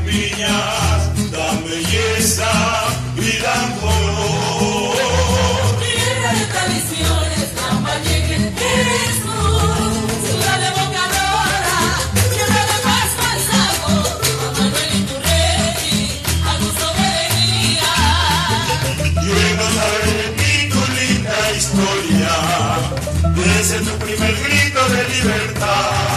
campiñas dan belleza y dan color. Tierra de tradiciones, Lambayeque eres tú, ciudad evocadora, tierra de paz, Manzago, a Manuel Iturregi, a gusto de alegría. Y vengo a saber de ti tu linda historia, desde tu primer grito de libertad.